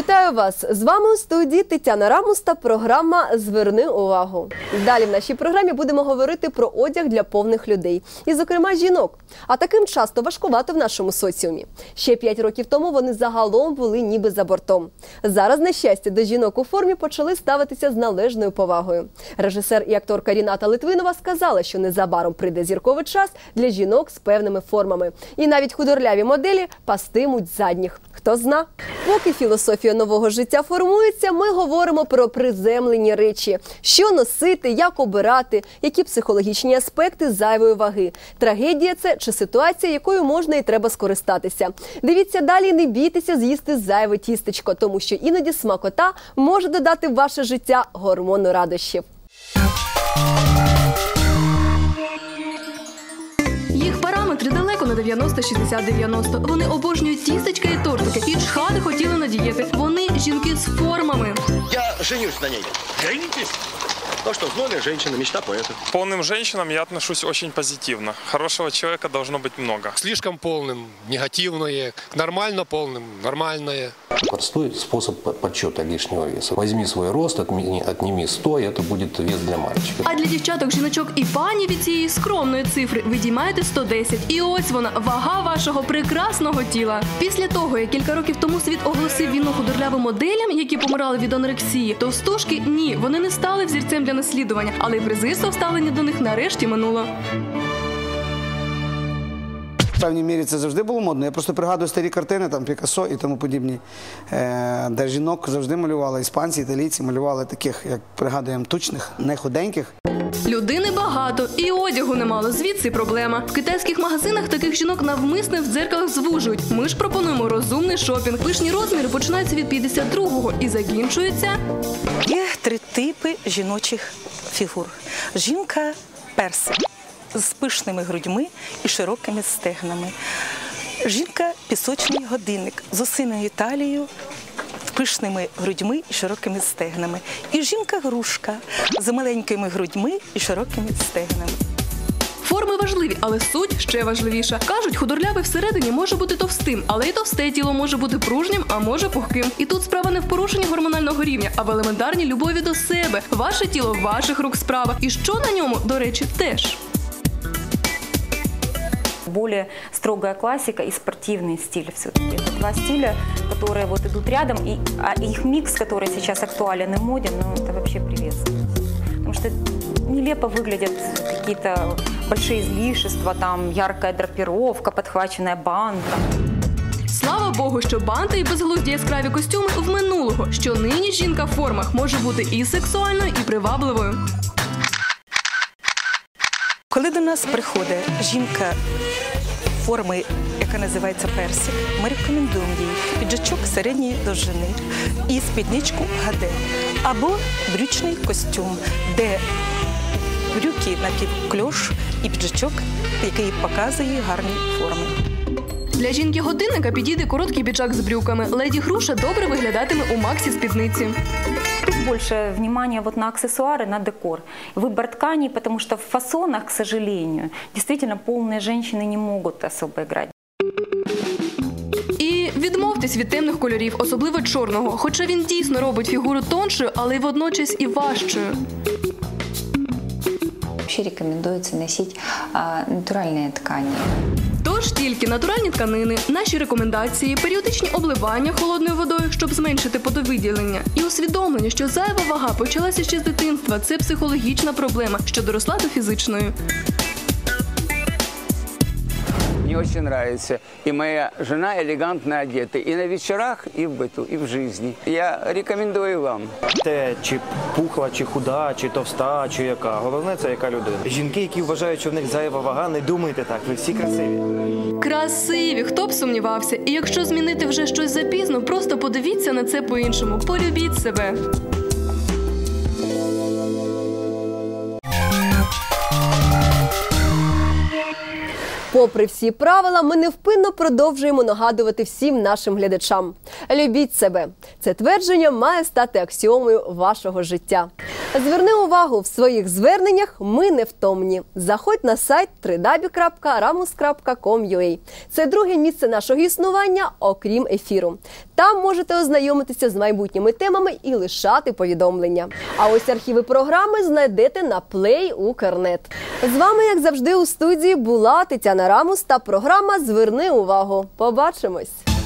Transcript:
Вітаю вас! З вами у студії Тетяна Рамус та програма «Зверни увагу». Далі в нашій програмі будемо говорити про одяг для повних людей. І, зокрема, жінок. А таким часто важкувато в нашому соціумі. Ще 5 років тому вони загалом були ніби за бортом. Зараз, на щастя, до жінок у формі почали ставитися з належною повагою. Режисер і акторка Ріната Литвинова сказала, що незабаром прийде зірковий час для жінок з певними формами. І навіть худорляві моделі пастимуть задніх. Хто зна? Поки філософія нового життя формується, ми говоримо про приземлені речі. Що носити, як обирати, які психологічні аспекти зайвої ваги. Трагедія це чи ситуація, якою можна і треба скористатися. Дивіться далі, не бійтеся з'їсти зайве тістечко, тому що іноді смакота може додати в ваше життя гормону радощів. Їх параметри далеко на 90-60-90. Вони обожнюють тістечка і тортики. І чхати хотіли на дієти. Вони жінки з формами. Я женюсь на ней. Женитесь? То, что в номере женщина, мечта поэта. К полным женщинам я отношусь очень позитивно. Хорошего человека должно быть много. Слишком полным – негативное, нормально полным – нормальное. Простой способ подсчета лишнего веса. Возьми свой рост, отними 100, и это будет вес для мальчика. А для дівчаток, жіночок і пані від цієї скромної цифри ви діймаєте 110. І ось вона, вага вашого прекрасного тіла. Після того, як кілька років тому світ оголосив війну худорлявим моделям, які помирали від анорексії, товстушки – ні, вони не стали взірцем для наслідування, але й презирство ставлення до них нарешті минуло. В певній мірі це завжди було модно. Я просто пригадую старі картини, там Пікассо і тому подібні, де жінок завжди малювали, іспанці, італійці малювали таких, як пригадуємо, тучних, не худеньких. Людини багато, і одягу немало, звідси проблема. В китайських магазинах таких жінок навмисне в дзеркалах звужують. Ми ж пропонуємо розумний шопінг. Пишні розміри починаються від 52-го і закінчуються... Є 3 типи жіночих фігур. Жінка персик з пишними грудьми і широкими стегнами. Жінка пісочний годинник з осиною талією, пишними грудьми і широкими стегнами. І жінка-грушка з маленькими грудьми і широкими стегнами. Форми важливі, але суть ще важливіша. Кажуть, худорлявий всередині може бути товстим, але і товсте тіло може бути пружнім, а може пухким. І тут справа не в порушенні гормонального рівня, а в елементарній любові до себе. Ваше тіло – ваших рук справа. І що на ньому, до речі, теж. Более строгая классика и спортивный стиль все-таки. Это 2 стиля, которые вот идут рядом, а их микс, который сейчас актуален и моден, ну, это вообще приветствуется. Потому что нелепо выглядят какие-то большие излишества, там яркая драпировка, подхваченная банта. Слава Богу, що банти і безглузді яскраві костюми в минулого, що нині жінка в формах може бути і сексуальною, і привабливою. Коли до нас приходить жінка форми, яка називається персик, ми рекомендуємо їй піджачок середньої довжини і спідничку гаде, або брючний костюм, де брюки напівкльош і піджачок, який показує гарні форми. Для жінки-годинника підійде короткий піджак з брюками. Леді Груша добре виглядатиме у максі-спідниці. Больше внимания вот на аксессуары, на декор. Выбор тканей, потому что в фасонах, к сожалению, действительно полные женщины не могут особо играть. І відмовтесь від темних кольорів, особливо чорного. Хоча він дійсно робить фігуру тоншою, але й водночас і важчою. Вообще рекомендуется носить натуральные ткани. Тож тільки натуральні тканини, наші рекомендації, періодичні обливання холодною водою, щоб зменшити потовиділення. І усвідомлення, що зайва вага почалася ще з дитинства – це психологічна проблема, що доросла до фізичної. Мне очень нравится. И моя жена элегантно одета. И на вечерах, и в быту, и в жизни. Я рекомендую вам. Те, чи пухла, чи худа, чи товста, чи яка. Головне – це яка людина. Жінки, які вважають, що в них зайва вага, не думайте так. Ви всі красиві. Красиві! Хто б сумнівався? І якщо змінити вже щось запізно, просто подивіться на це по-іншому. Полюбіть себе. Попри всі правила, ми невпинно продовжуємо нагадувати всім нашим глядачам. Любіть себе. Це твердження має стати аксіомою вашого життя. Зверни увагу, в своїх зверненнях ми невтомні. Заходь на сайт www.ramus.com.ua. Це друге місце нашого існування, окрім ефіру. Там можете ознайомитися з майбутніми темами і лишати повідомлення. А ось архіви програми знайдете на Play.Укрнет. З вами, як завжди, у студії була Тетяна Рамус та програма «Зверни увагу». Побачимось!